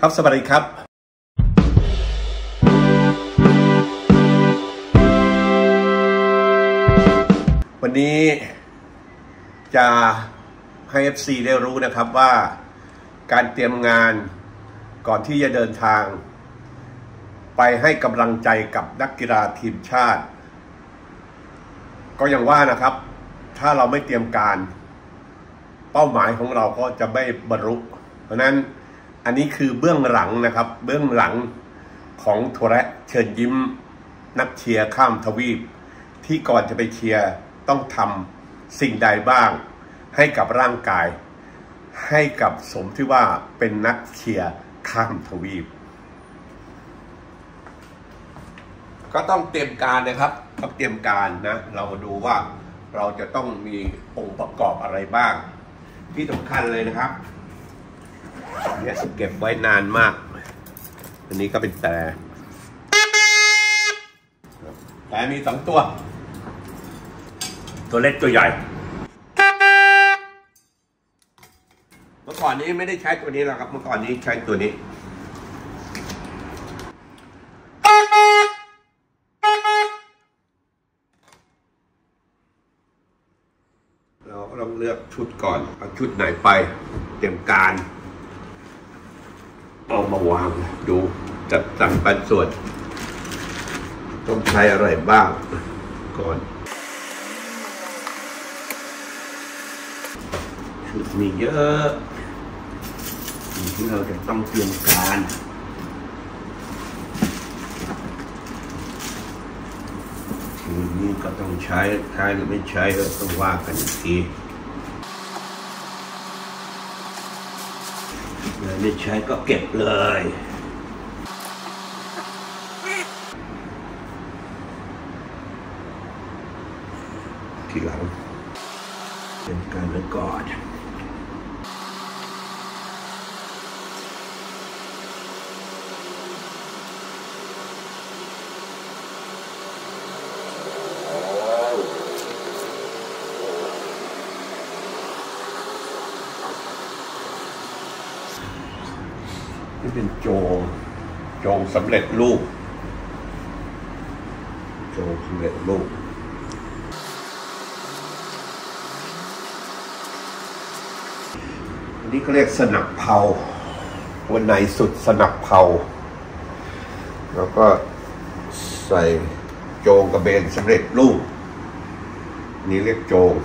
ครับสวัสดีครับวันนี้จะให้ FC ได้รู้นะครับว่าการเตรียมงานก่อนที่จะเดินทางไปให้กำลังใจกับนักกีฬาทีมชาติก็อย่างว่านะครับถ้าเราไม่เตรียมการเป้าหมายของเราก็จะไม่บรรลุเพราะนั้นอันนี้คือเบื้องหลังนะครับเบื้องหลังของถั่วแระเชิญยิ้มนักเชียร์ข้ามทวีปที่ก่อนจะไปเชียร์ต้องทำสิ่งใดบ้างให้กับร่างกายให้กับสมที่ว่าเป็นนักเชียร์ข้ามทวีปก็ต้องเตรียมการนะครับต้องเตรียมการนะเรามาดูว่าเราจะต้องมีองค์ประกอบอะไรบ้างที่สำคัญเลยนะครับเนี่ยเก็บไว้นานมากอันนี้ก็เป็นแต่มี2ตัวเล็กตัวใหญ่เมื่อก่อนนี้ไม่ได้ใช้ตัวนี้แล้วครับเมื่อก่อนนี้ใช้ตัวนี้เราก็ต้องเลือกชุดก่อนเอาชุดไหนไปเตรียมการเอามาวางดูจัดสรรปันส่วนต้องใช้อะไรบ้างก่อนชุดมีเยอะที่เราจะต้องเตรียมการทีนี้ก็ต้องใช้หรือไม่ใช้ก็ต้องว่ากันอีกทีไม่ใช้ก็เก็บเลยทีหลังเป็นการไว้ก่อนนี่เป็นโจงสำเร็จรูปโจงสำเร็จรูปอันนี้เขาเรียกสนับเผาวันในสุดสนับเผาแล้วก็ใส่โจงกระเบนสำเร็จรูปนี่เรียกโจง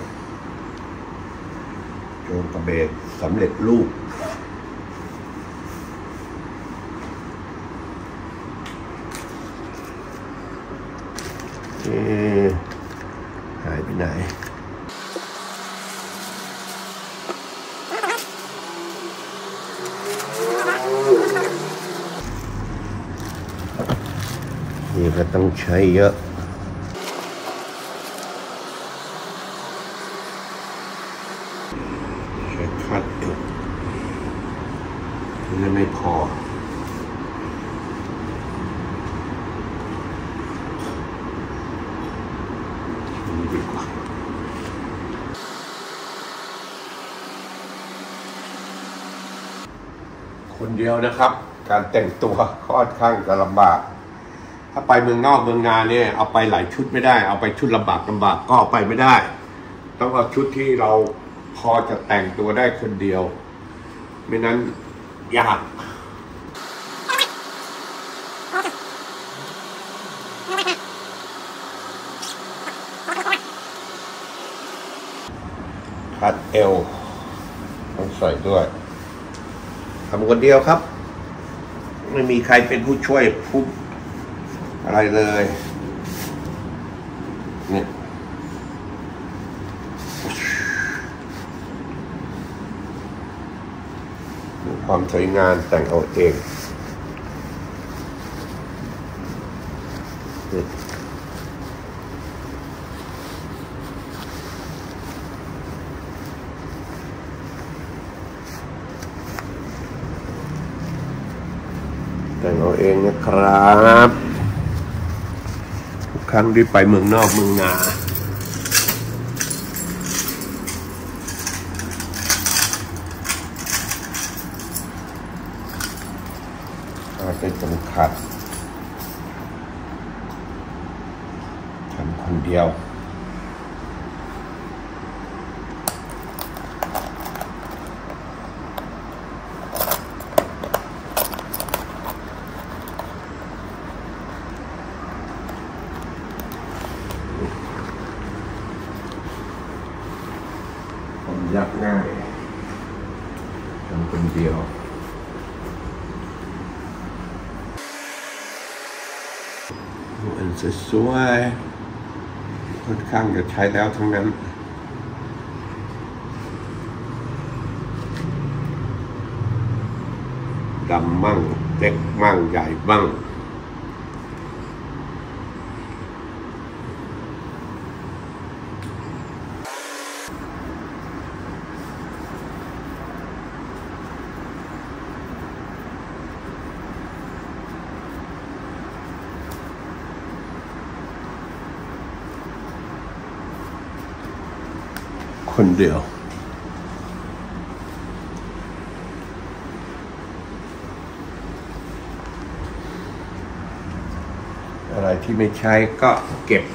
กระเบนสำเร็จรูปหายไปไหนนี่ก็ต้องใช้เยอะใช้คัดเยอะนี่ไม่พอคนเดียวนะครับการแต่งตัวค่อนข้างจะลำบากถ้าไปเมืองนอกเมืองนาเนี่ยเอาไปหลายชุดไม่ได้เอาไปชุดลำบากก็เอาไปไม่ได้ต้องเอาชุดที่เราพอจะแต่งตัวได้คนเดียวไม่นั้นยากคัดเอวต้องใส่ด้วยทำคนเดียวครับไม่มีใครเป็นผู้ช่วยผู้อะไรเลยเนี่ยความสวยงามแต่งเอาเองแต่งเอาเองนะครับทุกครั้งที่ไปเมืองนอกเมืองนา เเป็นสำคัญทำคนเดียวยากง่ายทำคนเดียวอันสวยๆค่อนข้างจะใช้แล้วทั้งนั้นดำมั่งเล็กมั่งใหญ่บ้างคนเดียวอะไรที่ไม่ใช้ก็เก็บ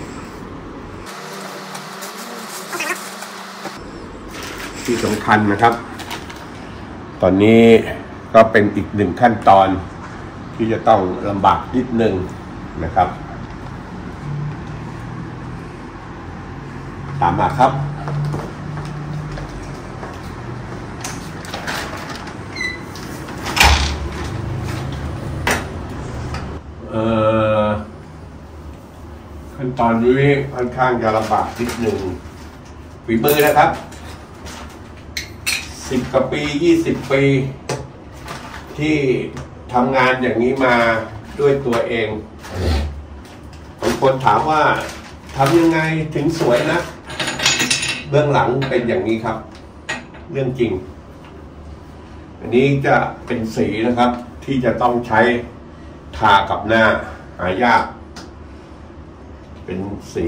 ที่สำคัญนะครับตอนนี้ก็เป็นอีกหนึ่งขั้นตอนที่จะต้องลำบากนิดนึงนะครับตามมาครับขั้นตอนนี้ค่อนข้างจะลำบากนิดหนึ่งฝีมือนะครับ10 กว่าปี20 ปีที่ทำงานอย่างนี้มาด้วยตัวเองบางคนถามว่าทำยังไงถึงสวยนะเบื้องหลังเป็นอย่างนี้ครับเรื่องจริงอันนี้จะเป็นสีนะครับที่จะต้องใช้ทากับหน้าหายากเป็นสี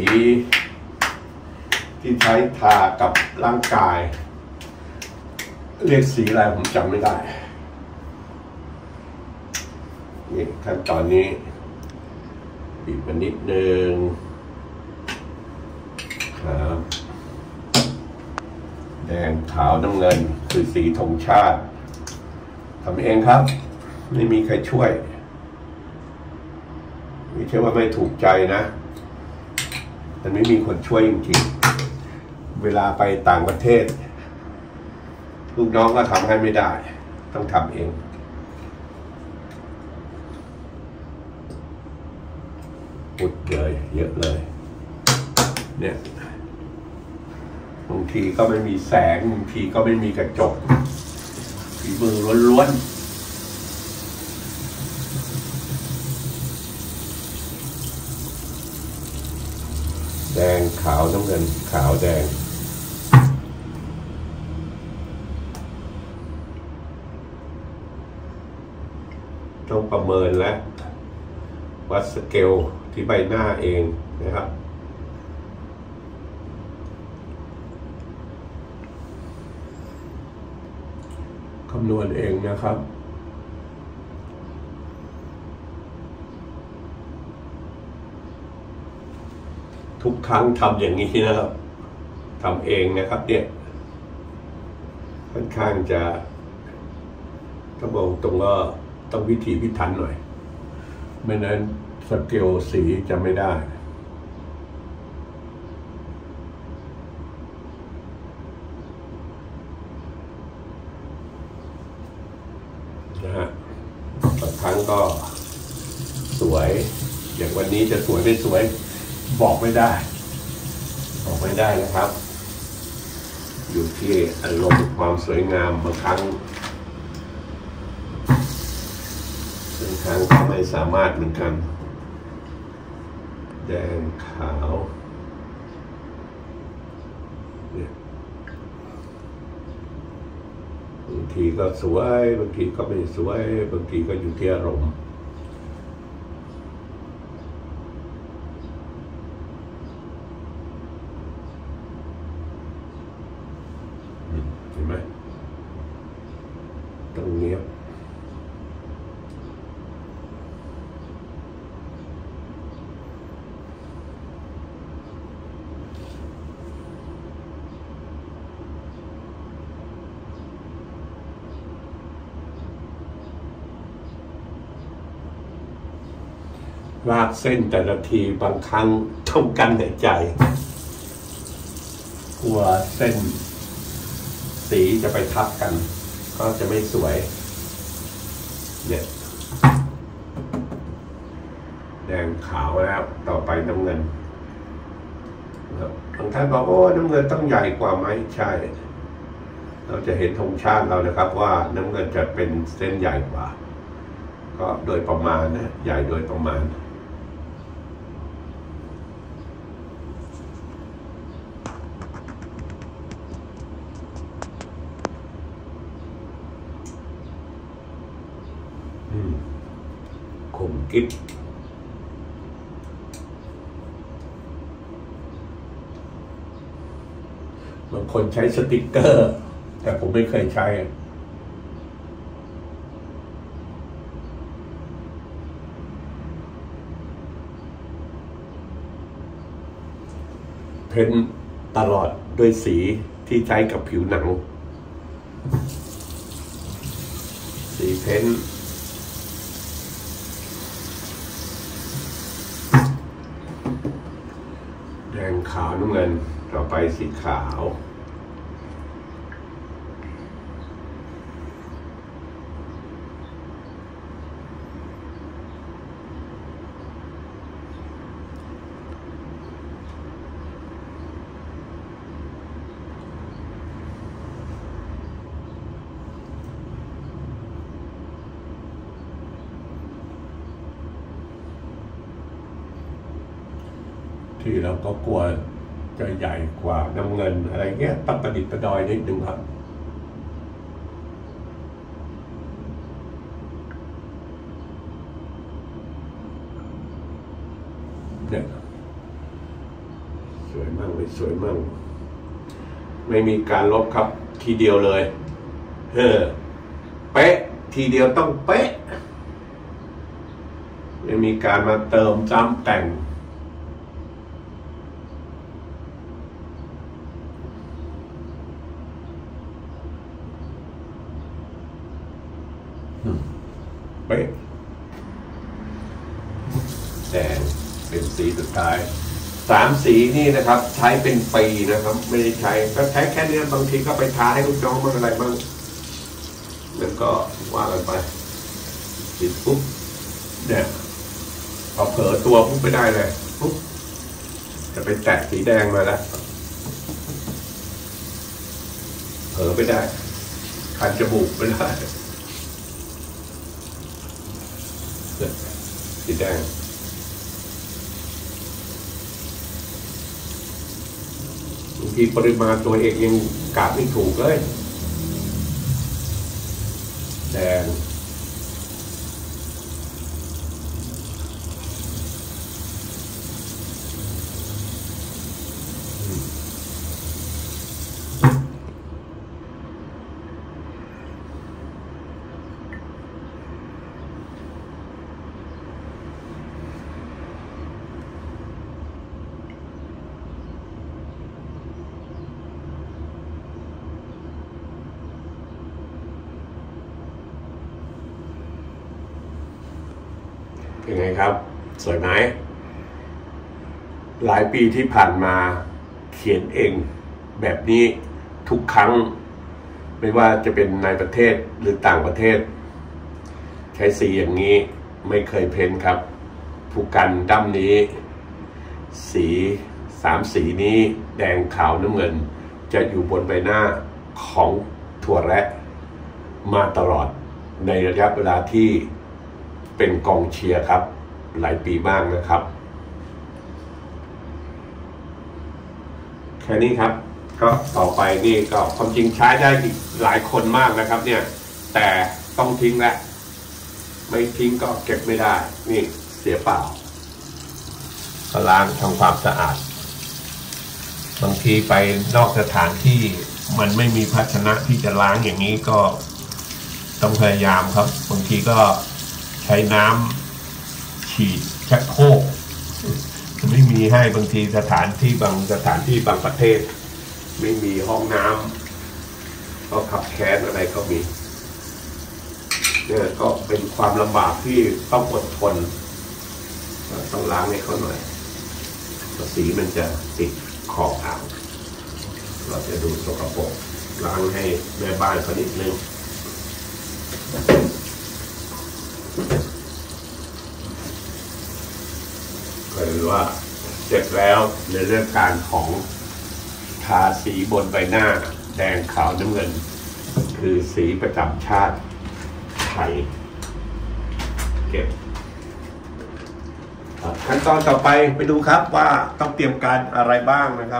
ที่ใช้ทากับร่างกายเรียกสีอะไรผมจำไม่ได้นี่ขั้นตอนนี้บีบมานิดนึงครับแดงขาวน้ำเงินคือสีธงชาติทำเองครับไม่มีใครช่วยไม่ใช่ว่าไม่ถูกใจนะแต่ไม่มีคนช่วยจริงๆเวลาไปต่างประเทศลูกน้องก็ทำให้ไม่ได้ต้องทำเองอุดเลยเยอะเลยเนี่ยบางทีก็ไม่มีแสงบางทีก็ไม่มีกระจกฝีมือล้วนๆแดงขาวน้ำเงินขาวแดงต้องประเมินและวัดสเกลที่ใบหน้าเองนะครับคำนวณเองนะครับทุกครั้งทำอย่างนี้นะครับทำเองนะครับเนี่ยค่อนข้างจะถ้ามองตรงก็ต้องวิถีพิถันหน่อยไม่นั้นสเกลสีจะไม่ได้นะฮะบางครั้งก็สวยอย่างวันนี้จะสวยไม่สวยบอกไม่ได้นะครับอยู่ที่อารมณ์ความสวยงามบางครั้งก็ไม่สามารถเหมือนกันแดงขาวเนี่ยบางทีก็สวยบางทีก็ไม่สวยบางทีก็อยู่ที่อารมณ์เห็นไหมตรงนี้ลากเส้นแต่ละทีบางครั้งต้องกั้นหายใจกลัวเส้นสีจะไปทับกันก็จะไม่สวยเนี่ยแดงขาวแล้วต่อไปน้ำเงินบางท่านบอกโอ้น้ำเงินต้องใหญ่กว่าไหมใช่เราจะเห็นธงชาติเรานะครับว่าน้ำเงินจะเป็นเส้นใหญ่กว่าก็โดยประมาณนะใหญ่โดยประมาณคมกิ๊บบางคนใช้สติกเกอร์แต่ผมไม่เคยใช้เพ้นตลอดด้วยสีที่ใช้กับผิวหนังสีเพ้นแดงขาวน้ำเงินต่อไปสีขาวที่เราก็กลัวจะใหญ่กว่าน้ำเงินอะไรเงี้ยต้องประดิษฐ์ประดอยนิดนึงครับเนี่ยสวยมั่งไม่สวยมั่งไม่มีการลบครับทีเดียวเลยเป๊ะทีเดียวต้องเป๊ะไม่มีการมาเติมจ้ำแต่งเป๊ะแดงเป็นสีสุดท้าย3 สีนี่นะครับใช้เป็นปีนะครับไม่ได้ใช้ก็ใช้แค่นี้บางทีก็ไปทาให้ลูกน้องบ้างอะไรบ้างแล้วก็ว่ากันไปติดปุ๊บเนี่ยพอเผลอตัวปุ๊บไม่ได้เลยปุ๊บจะไปแตะสีแดงมาแล้วเผลอไม่ได้คันจมูกไม่ได้สีแดงบางทีปริมาณตัวเองยังกะไม่ถูกเลยแดงเป็นไงครับสวยไหมหลายปีที่ผ่านมาเขียนเองแบบนี้ทุกครั้งไม่ว่าจะเป็นในประเทศหรือต่างประเทศใช้สีอย่างนี้ไม่เคยเพ้นครับผู้กันดั้มนี้สี3 สีนี้แดงขาวน้ำเงินจะอยู่บนใบหน้าของถั่วแระมาตลอดในระยะเวลาที่เป็นกองเชียร์ครับหลายปีมากนะครับแค่นี้ครับก็ต่อไปนี่ก็ความจริงใช้ได้อีกหลายคนมากนะครับเนี่ยแต่ต้องทิ้งแล้วไม่ทิ้งก็เก็บไม่ได้นี่เสียเปล่าก็ล้างทำความสะอาดบางทีไปนอกสถานที่มันไม่มีภาชนะที่จะล้างอย่างนี้ก็ต้องพยายามครับบางทีก็ใช้น้ำฉีดชักโครกไม่มีให้บางทีสถานที่บางประเทศไม่มีห้องน้ำก็ขับแค้นอะไรก็มีเนี่ยก็เป็นความลำบากที่ต้องอดทนต้องล้างให้เขาหน่อยสีมันจะติดขอบอ่างเราจะดูสกปรกล้างให้แม่บ้านเขานิดนึงก็คือว่าเสร็จแล้วในเรื่องการของทาสีบนใบหน้าแดงขาวน้ำเงินคือสีประจำชาติไทยเก็บขั้นตอนต่อไปดูครับว่าต้องเตรียมการอะไรบ้างนะครับ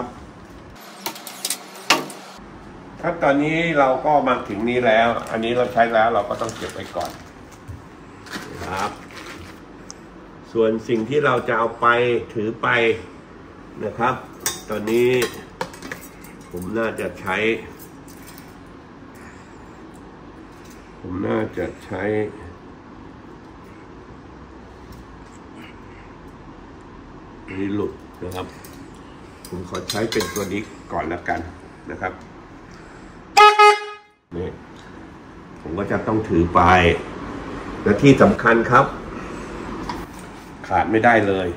ขั้นตอนนี้เราก็มาถึงนี้แล้วอันนี้เราใช้แล้วเราก็ต้องเก็บไว้ก่อนนะครับส่วนสิ่งที่เราจะเอาไปถือไปนะครับตอนนี้ผมน่าจะใช้นี่หลุดนะครับผมขอใช้เป็นตัวนี้ก่อนแล้วกันนะครับนี่ผมก็จะต้องถือไปและที่สำคัญครับขาดไม่ได้เลย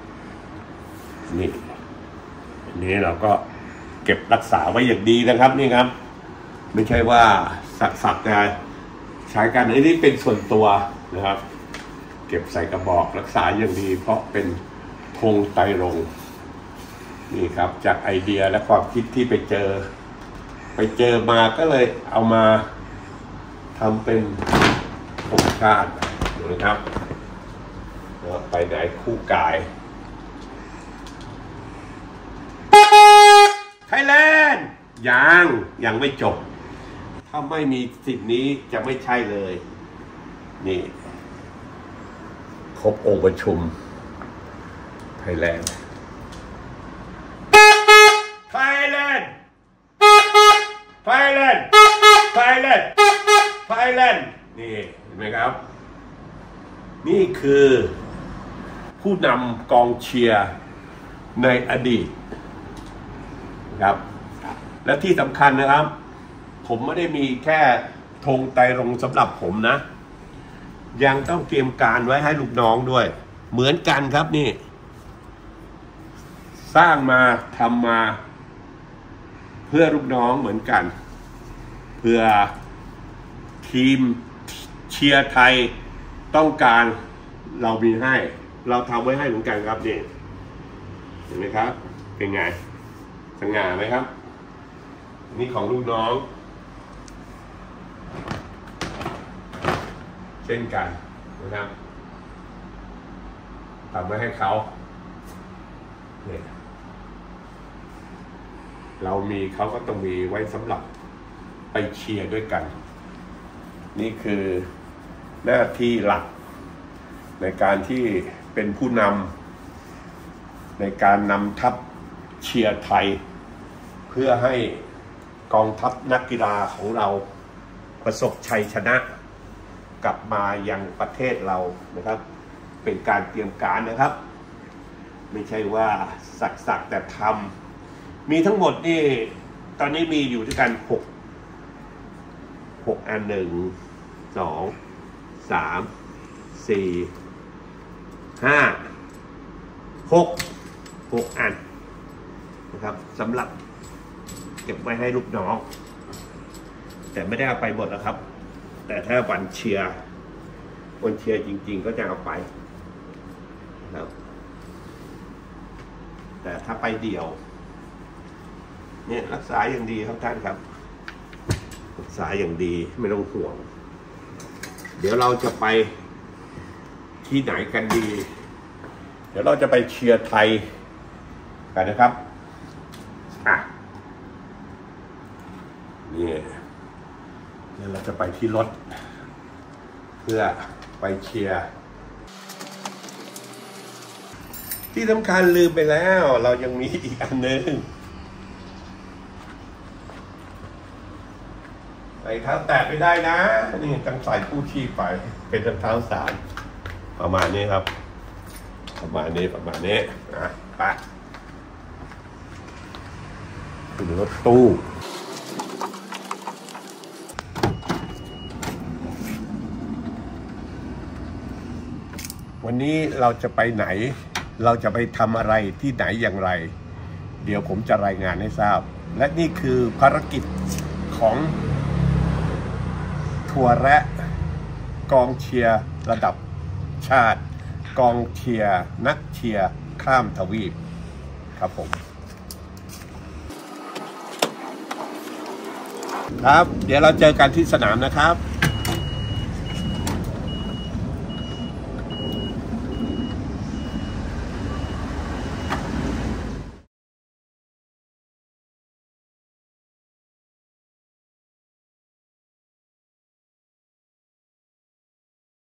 นี่เราก็เก็บรักษาไว้อย่างดีนะครับนี่ครับไม่ใช่ว่าสักจะใช้กันอันนี้เป็นส่วนตัวนะครับเก็บใส่กระบอกรักษาอย่างดีเพราะเป็นธงไตรรงค์นี่ครับจากไอเดียและความคิดที่ไปเจอมาก็เลยเอามาทำเป็นธงชาตินะครับไปไหนคู่กายไทยแลนด์ยังไม่จบถ้าไม่มีสิ่งนี้จะไม่ใช่เลยนี่ครบองค์ประชุมไทยแลนด์นี่เห็นไหมครับนี่คือผู้นำกองเชียร์ในอดีตนะครับและที่สำคัญนะครับผมไม่ได้มีแค่ธงไตรรงค์สำหรับผมนะยังต้องเตรียมการไว้ให้ลูกน้องด้วยเหมือนกันครับนี่สร้างมาทำมาเพื่อลูกน้องเหมือนกันเพื่อทีมเชียร์ไทยต้องการเรามีให้เราทำไว้ให้เหมือนกันครับนี่เห็นไหมครับเป็นไงสง่าไหมครับนี่ของลูกน้องเช่นกันนะครับทำไว้ให้เขาเนี่ยเรามีเขาก็ต้องมีไว้สำหรับไปเชียร์ด้วยกันนี่คือหน้าที่หลักในการที่เป็นผู้นำในการนำทัพเชียร์ไทยเพื่อให้กองทัพนักกีฬาของเราประสบชัยชนะกลับมายังประเทศเรานะครับเป็นการเตรียมการนะครับไม่ใช่ว่าสักแต่ทำมีทั้งหมดนี่ตอนนี้มีอยู่ด้วยกัน6อัน1 2 3 4 5 6อันนะครับสำหรับเก็บไว้ให้ลูกน้องแต่ไม่ได้เอาไปหมดนะครับแต่ถ้าวันเชียร์จริงๆก็จะเอาไปนะครับแต่ถ้าไปเดี่ยวเนี่ยรักษาอย่างดีครับท่านครับรักษาอย่างดีไม่ต้องห่วงเดี๋ยวเราจะไปที่ไหนกันดีเดี๋ยวเราจะไปเชียร์ไทยกันนะครับนี่เราจะไปที่รถเพื่อไปเชียร์ที่สำคัญลืมไปแล้วเรายังมีอีกอันนึงใส่เท้าแตะไม่ได้นะนี่ต้องใส่กู้ชีพไปเป็นรองเท้าสารประมาณนี้ครับประมาณนี้ไปขึ้นรถตู้วันนี้เราจะไปไหนเราจะไปทำอะไรที่ไหนอย่างไรเดี๋ยวผมจะรายงานให้ทราบและนี่คือภารกิจของทัวร์และกองเชียร์ระดับชาติกองเชียร์นักเชียร์ข้ามทวีปครับผมครับเดี๋ยวเราเจอกันที่สนามนะครับ